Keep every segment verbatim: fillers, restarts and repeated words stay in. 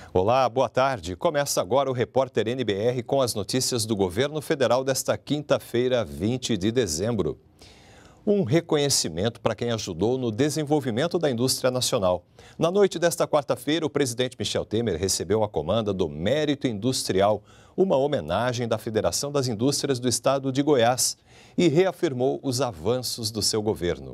Olá, boa tarde. Começa agora o Repórter N B R com as notícias do governo federal desta quinta-feira, vinte de dezembro. Um reconhecimento para quem ajudou no desenvolvimento da indústria nacional. Na noite desta quarta-feira, o presidente Michel Temer recebeu a comanda do Mérito Industrial, uma homenagem da Federação das Indústrias do Estado de Goiás, e reafirmou os avanços do seu governo.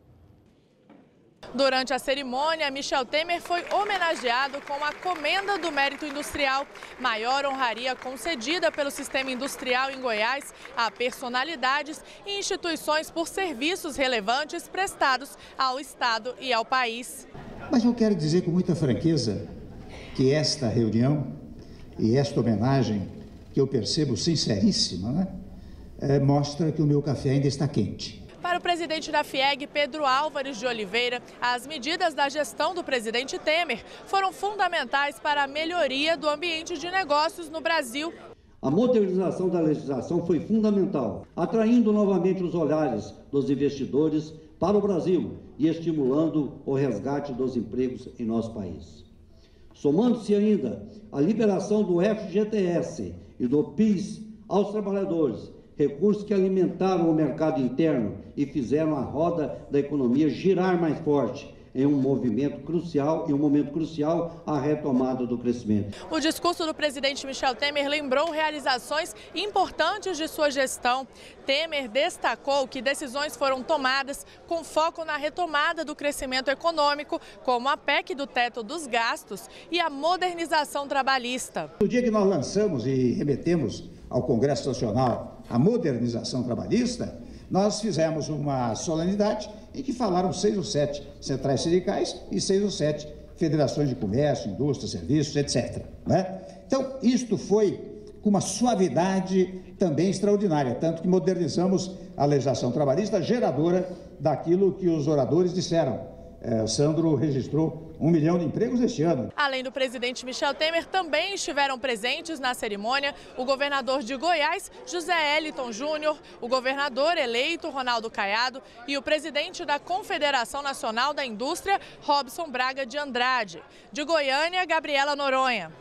Durante a cerimônia, Michel Temer foi homenageado com a Comenda do Mérito Industrial, maior honraria concedida pelo sistema industrial em Goiás a personalidades e instituições por serviços relevantes prestados ao Estado e ao país. Mas eu quero dizer com muita franqueza que esta reunião e esta homenagem, que eu percebo sinceríssima, né, é, mostra que o meu café ainda está quente. Para o presidente da FIEG, Pedro Álvares de Oliveira, as medidas da gestão do presidente Temer foram fundamentais para a melhoria do ambiente de negócios no Brasil. A modernização da legislação foi fundamental, atraindo novamente os olhares dos investidores para o Brasil e estimulando o resgate dos empregos em nosso país. Somando-se ainda a liberação do F G T S e do PIS aos trabalhadores, recursos que alimentaram o mercado interno e fizeram a roda da economia girar mais forte em um movimento crucial, em um momento crucial, a retomada do crescimento. O discurso do presidente Michel Temer lembrou realizações importantes de sua gestão. Temer destacou que decisões foram tomadas com foco na retomada do crescimento econômico, como a P E C do teto dos gastos e a modernização trabalhista. No dia que nós lançamos e remetemos ao Congresso Nacional a modernização trabalhista, nós fizemos uma solenidade em que falaram seis ou sete centrais sindicais e seis ou sete federações de comércio, indústria, serviços, etcétera. Né? Então, isto foi com uma suavidade também extraordinária, tanto que modernizamos a legislação trabalhista geradora daquilo que os oradores disseram. É, o Sandro registrou um milhão de empregos este ano. Além do presidente Michel Temer, também estiveram presentes na cerimônia o governador de Goiás, José Eliton Júnior, o governador eleito, Ronaldo Caiado, e o presidente da Confederação Nacional da Indústria, Robson Braga de Andrade. De Goiânia, Gabriela Noronha.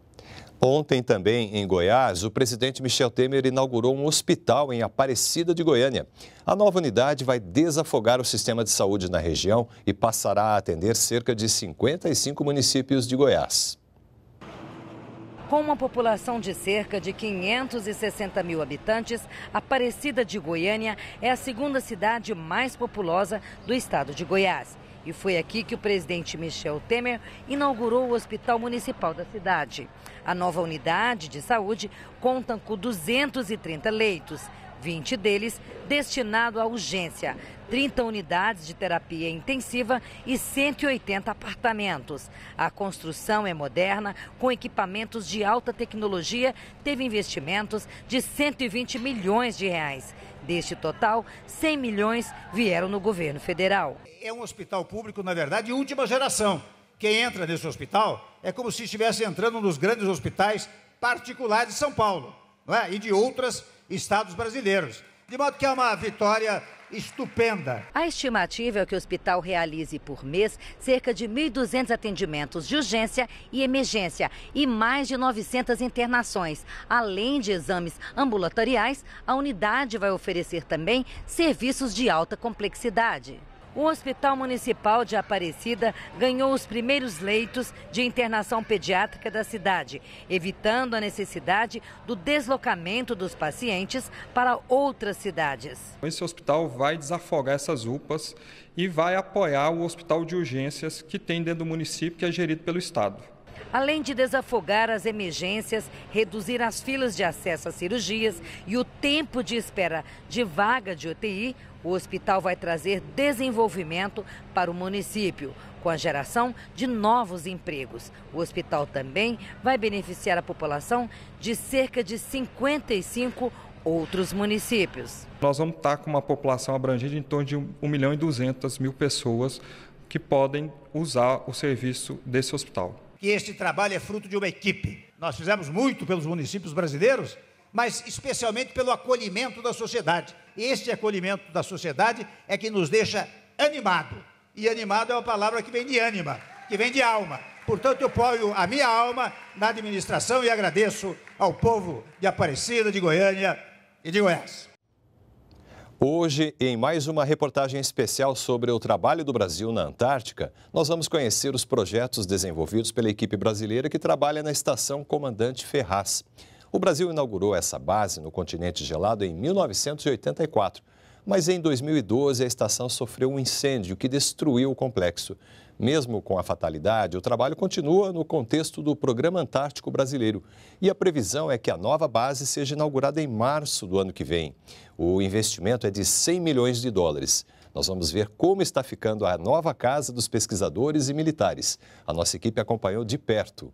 Ontem também, em Goiás, o presidente Michel Temer inaugurou um hospital em Aparecida de Goiânia. A nova unidade vai desafogar o sistema de saúde na região e passará a atender cerca de cinquenta e cinco municípios de Goiás. Com uma população de cerca de quinhentos e sessenta mil habitantes, Aparecida de Goiânia é a segunda cidade mais populosa do estado de Goiás. E foi aqui que o presidente Michel Temer inaugurou o Hospital Municipal da cidade. A nova unidade de saúde conta com duzentos e trinta leitos, vinte deles destinados à urgência, trinta unidades de terapia intensiva e cento e oitenta apartamentos. A construção é moderna, com equipamentos de alta tecnologia, teve investimentos de cento e vinte milhões de reais. Deste total, cem milhões vieram no governo federal. É um hospital público, na verdade, de última geração. Quem entra nesse hospital é como se estivesse entrando nos grandes hospitais particulares de São Paulo, não é? E de outros estados brasileiros. De modo que é uma vitória estupenda. A estimativa é que o hospital realize por mês cerca de mil e duzentos atendimentos de urgência e emergência e mais de novecentas internações. Além de exames ambulatoriais, a unidade vai oferecer também serviços de alta complexidade. O Hospital Municipal de Aparecida ganhou os primeiros leitos de internação pediátrica da cidade, evitando a necessidade do deslocamento dos pacientes para outras cidades. Esse hospital vai desafogar essas U P As e vai apoiar o hospital de urgências que tem dentro do município, que é gerido pelo Estado. Além de desafogar as emergências, reduzir as filas de acesso às cirurgias e o tempo de espera de vaga de U T I, o hospital vai trazer desenvolvimento para o município, com a geração de novos empregos. O hospital também vai beneficiar a população de cerca de cinquenta e cinco outros municípios. Nós vamos estar com uma população abrangente em torno de um milhão e duzentas mil pessoas que podem usar o serviço desse hospital. Que este trabalho é fruto de uma equipe. Nós fizemos muito pelos municípios brasileiros, mas especialmente pelo acolhimento da sociedade. Este acolhimento da sociedade é que nos deixa animado. E animado é uma palavra que vem de ânima, que vem de alma. Portanto, eu ponho a minha alma na administração e agradeço ao povo de Aparecida, de Goiânia e de Goiás. Hoje, em mais uma reportagem especial sobre o trabalho do Brasil na Antártica, nós vamos conhecer os projetos desenvolvidos pela equipe brasileira que trabalha na Estação Comandante Ferraz. O Brasil inaugurou essa base no continente gelado em mil novecentos e oitenta e quatro, mas em dois mil e doze a estação sofreu um incêndio que destruiu o complexo. Mesmo com a fatalidade, o trabalho continua no contexto do Programa Antártico Brasileiro e a previsão é que a nova base seja inaugurada em março do ano que vem. O investimento é de cem milhões de dólares. Nós vamos ver como está ficando a nova casa dos pesquisadores e militares. A nossa equipe acompanhou de perto.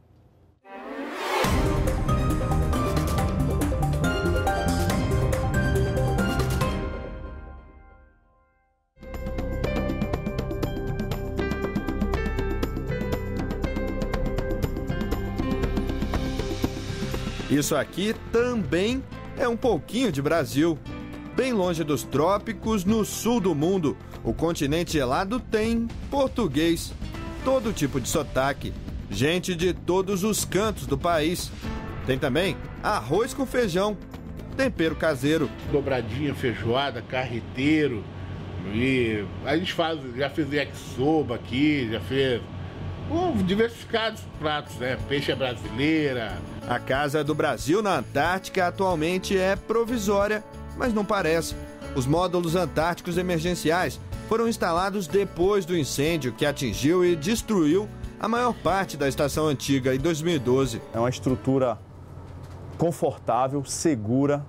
Isso aqui também é um pouquinho de Brasil. Bem longe dos trópicos, no sul do mundo, o continente gelado tem português, todo tipo de sotaque, gente de todos os cantos do país. Tem também arroz com feijão, tempero caseiro. Dobradinha, feijoada, carreteiro, e a gente faz, já fez yakisoba aqui, já fez oh, diversificados pratos, né? Peixe brasileira. A Casa do Brasil na Antártica atualmente é provisória, mas não parece. Os módulos antárticos emergenciais foram instalados depois do incêndio que atingiu e destruiu a maior parte da estação antiga em dois mil e doze. É uma estrutura confortável, segura,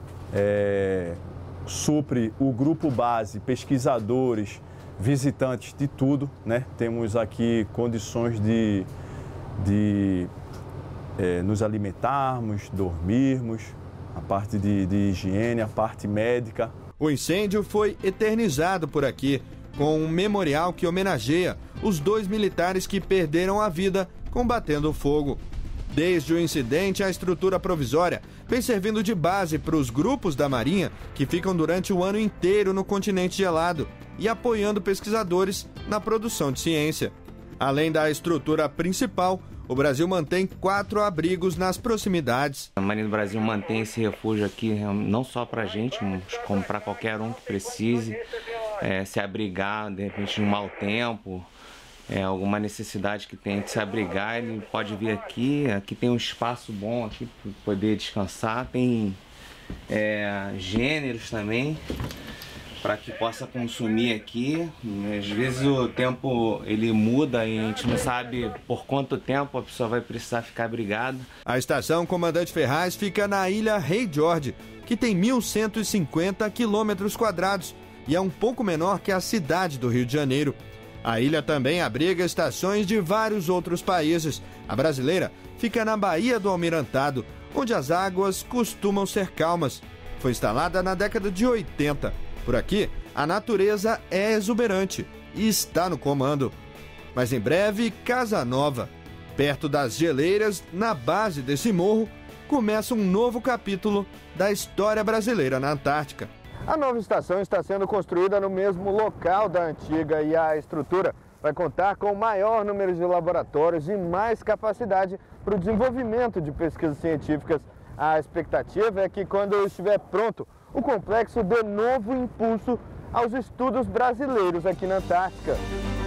é, supre o grupo base, pesquisadores, visitantes de tudo, né? Temos aqui condições de, de é, nos alimentarmos, dormirmos, a parte de, de higiene, a parte médica. O incêndio foi eternizado por aqui, com um memorial que homenageia os dois militares que perderam a vida combatendo o fogo. Desde o incidente, a estrutura provisória vem servindo de base para os grupos da Marinha que ficam durante o ano inteiro no continente gelado e apoiando pesquisadores na produção de ciência. Além da estrutura principal, o Brasil mantém quatro abrigos nas proximidades. A Marinha do Brasil mantém esse refúgio aqui não só para a gente, mas como para qualquer um que precise é, se abrigar, de repente, em um mau tempo, é, alguma necessidade que tem de se abrigar, ele pode vir aqui. Aqui tem um espaço bom aqui para poder descansar, tem é, gêneros também, para que possa consumir aqui. Às vezes o tempo ele muda e a gente não sabe por quanto tempo a pessoa vai precisar ficar abrigada. A estação Comandante Ferraz fica na ilha Rei George, que tem mil cento e cinquenta quilômetros quadrados e é um pouco menor que a cidade do Rio de Janeiro. A ilha também abriga estações de vários outros países. A brasileira fica na Baía do Almirantado, onde as águas costumam ser calmas. Foi instalada na década de oitenta. Por aqui, a natureza é exuberante e está no comando. Mas em breve, casa nova. Perto das geleiras, na base desse morro, começa um novo capítulo da história brasileira na Antártica. A nova estação está sendo construída no mesmo local da antiga e a estrutura vai contar com maior número de laboratórios e mais capacidade para o desenvolvimento de pesquisas científicas. A expectativa é que, quando estiver pronto, o complexo dê novo impulso aos estudos brasileiros aqui na Antártica.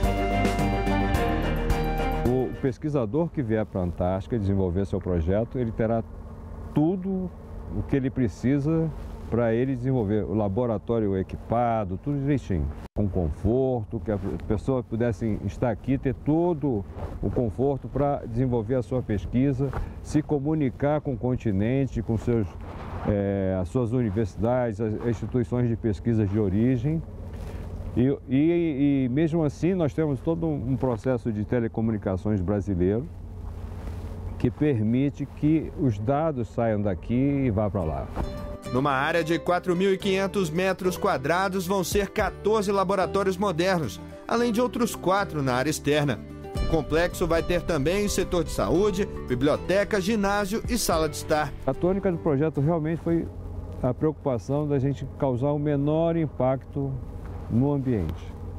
O pesquisador que vier para a Antártica desenvolver seu projeto, ele terá tudo o que ele precisa para ele desenvolver o laboratório equipado, tudo direitinho, com conforto, que a pessoa pudesse estar aqui, ter todo o conforto para desenvolver a sua pesquisa, se comunicar com o continente, com seus, é, as suas universidades, as instituições de pesquisas de origem. E, e, e mesmo assim nós temos todo um processo de telecomunicações brasileiro que permite que os dados saiam daqui e vá para lá. Numa área de quatro mil e quinhentos metros quadrados vão ser quatorze laboratórios modernos, além de outros quatro na área externa. O complexo vai ter também setor de saúde, biblioteca, ginásio e sala de estar. A tônica do projeto realmente foi a preocupação da gente causar o menor impacto no ambiente.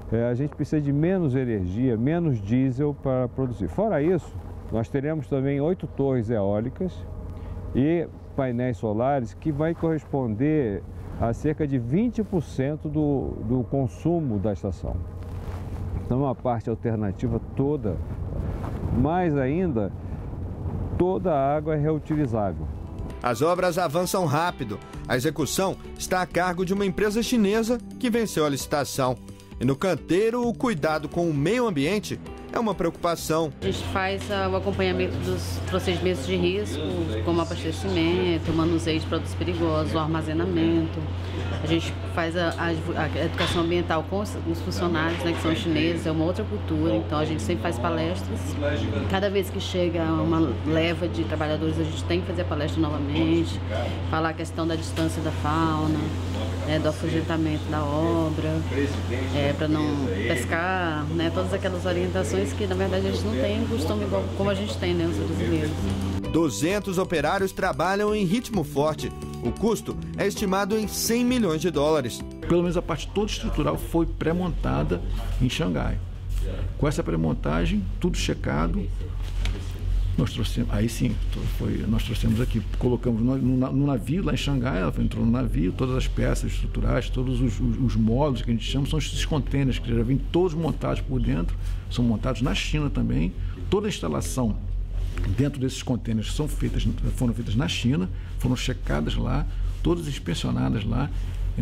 é, a gente precisa de menos energia, menos diesel para produzir. Fora isso, nós teremos também oito torres eólicas e painéis solares que vai corresponder a cerca de vinte por cento do, do consumo da estação. Então, a parte alternativa toda, mais ainda, toda a água é reutilizável. As obras avançam rápido. A execução está a cargo de uma empresa chinesa que venceu a licitação. E no canteiro, o cuidado com o meio ambiente é uma preocupação. A gente faz uh, o acompanhamento dos procedimentos de risco, como abastecimento, manuseio de produtos perigosos, o armazenamento. A gente faz a, a, a educação ambiental com os, os funcionários, né, que são chineses, é uma outra cultura, então a gente sempre faz palestras. Cada vez que chega uma leva de trabalhadores, a gente tem que fazer a palestra novamente, falar a questão da distância da fauna, é, do afugentamento da obra, é, para não pescar, né, todas aquelas orientações que, na verdade, a gente não tem costume igual como a gente tem, né, os brasileiros. duzentos operários trabalham em ritmo forte. O custo é estimado em cem milhões de dólares. Pelo menos a parte toda estrutural foi pré-montada em Xangai. Com essa pré-montagem, tudo checado, nós trouxemos, aí sim, foi, nós trouxemos aqui, colocamos no, no, no navio lá em Xangai, ela entrou no navio, todas as peças estruturais, todos os, os, os módulos que a gente chama, são esses contêineres que já vêm todos montados por dentro, são montados na China também. Toda a instalação dentro desses contêineres são feitas, foram feitas na China, foram checadas lá, todas inspecionadas lá.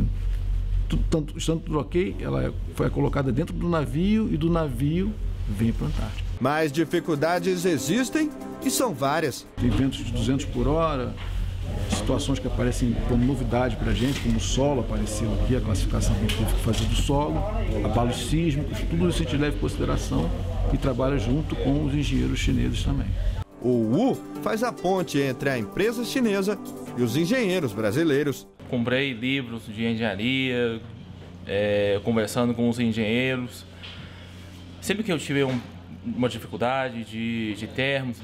Tanto, estando tudo ok, ela foi colocada dentro do navio e do navio vem para a Antártica. Mas dificuldades existem e são várias. Tem ventos de duzentos por hora, situações que aparecem como novidade para a gente, como o solo apareceu aqui, a classificação que a gente teve que fazer do solo, abalos sísmicos, tudo isso a gente leva em consideração e trabalha junto com os engenheiros chineses também. O U faz a ponte entre a empresa chinesa e os engenheiros brasileiros. Comprei livros de engenharia, é, conversando com os engenheiros. Sempre que eu tive um, uma dificuldade de, de termos,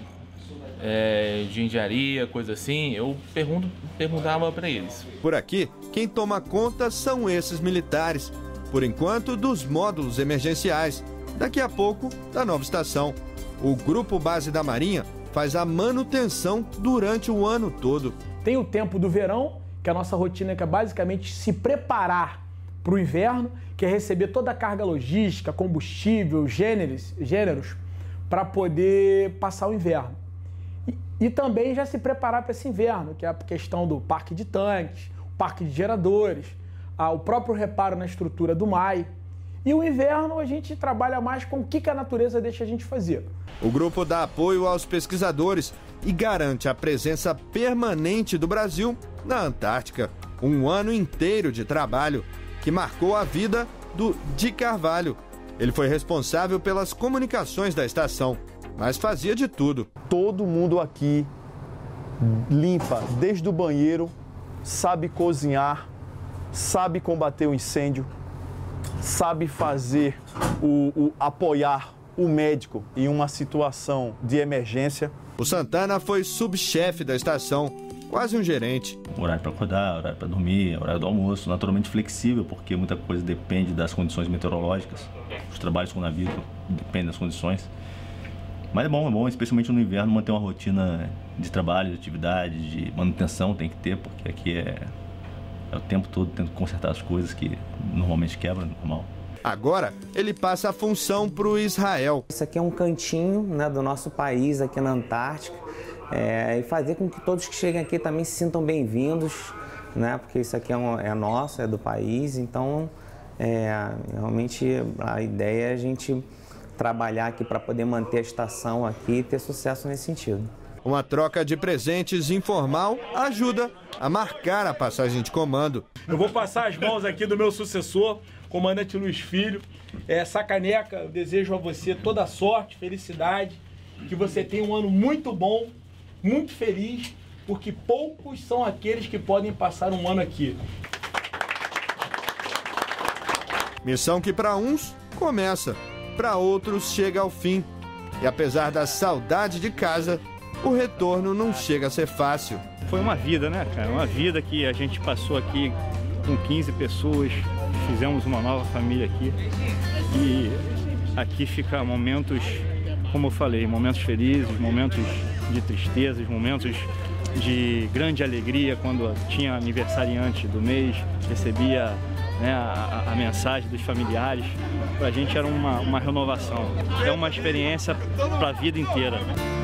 é, de engenharia, coisa assim, eu pergunto, perguntava para eles. Por aqui, quem toma conta são esses militares. Por enquanto, dos módulos emergenciais. Daqui a pouco, da nova estação. O Grupo Base da Marinha faz a manutenção durante o ano todo. Tem o tempo do verão, que a nossa rotina é basicamente se preparar para o inverno, que é receber toda a carga logística, combustível, gêneros, gêneros, para poder passar o inverno. E, e também já se preparar para esse inverno, que é a questão do parque de tanques, o parque de geradores, a, o próprio reparo na estrutura do M A I. E o inverno a gente trabalha mais com o que a natureza deixa a gente fazer. O grupo dá apoio aos pesquisadores e garante a presença permanente do Brasil na Antártica. Um ano inteiro de trabalho que marcou a vida do Di Carvalho. Ele foi responsável pelas comunicações da estação, mas fazia de tudo. Todo mundo aqui limpa, desde o banheiro, sabe cozinhar, sabe combater o incêndio, sabe fazer o, o apoiar o médico em uma situação de emergência. O Santana foi subchefe da estação, quase um gerente. Horário para acordar, horário para dormir, horário do almoço, naturalmente flexível, porque muita coisa depende das condições meteorológicas. Os trabalhos com o navio dependem das condições. Mas é bom, é bom, especialmente no inverno, manter uma rotina de trabalho, de atividade, de manutenção tem que ter, porque aqui é, é o tempo todo tendo que consertar as coisas que normalmente quebram, normal. Agora, ele passa a função para o Israel. Isso aqui é um cantinho, né, do nosso país aqui na Antártica, é, e fazer com que todos que cheguem aqui também se sintam bem-vindos, né, porque isso aqui é, um, é nosso, é do país, então é, realmente a ideia é a gente trabalhar aqui para poder manter a estação aqui e ter sucesso nesse sentido. Uma troca de presentes informal ajuda a marcar a passagem de comando. Eu vou passar as mãos aqui do meu sucessor, comandante Luiz Filho. Essa caneca, eu desejo a você toda sorte, felicidade, que você tenha um ano muito bom, muito feliz, porque poucos são aqueles que podem passar um ano aqui. Missão que para uns começa, para outros chega ao fim. E apesar da saudade de casa, o retorno não chega a ser fácil. Foi uma vida, né, cara? Uma vida que a gente passou aqui com quinze pessoas, fizemos uma nova família aqui. E aqui fica momentos, como eu falei, momentos felizes, momentos de tristezas, momentos de grande alegria quando tinha aniversariante do mês, recebia, né, a, a mensagem dos familiares. Para a gente era uma, uma renovação, é uma experiência para a vida inteira.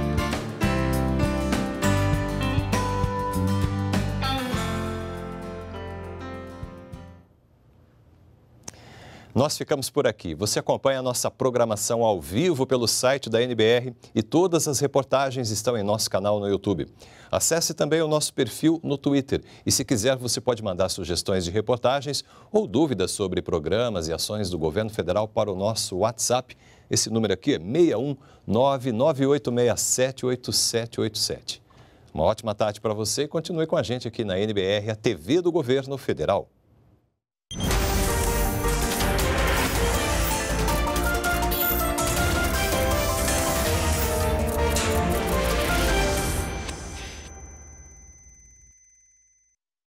Nós ficamos por aqui. Você acompanha a nossa programação ao vivo pelo site da N B R e todas as reportagens estão em nosso canal no YouTube. Acesse também o nosso perfil no Twitter e, se quiser, você pode mandar sugestões de reportagens ou dúvidas sobre programas e ações do governo federal para o nosso WhatsApp. Esse número aqui é seis um nove nove oito seis sete oito sete oito sete. Uma ótima tarde para você e continue com a gente aqui na N B R, a T V do Governo Federal.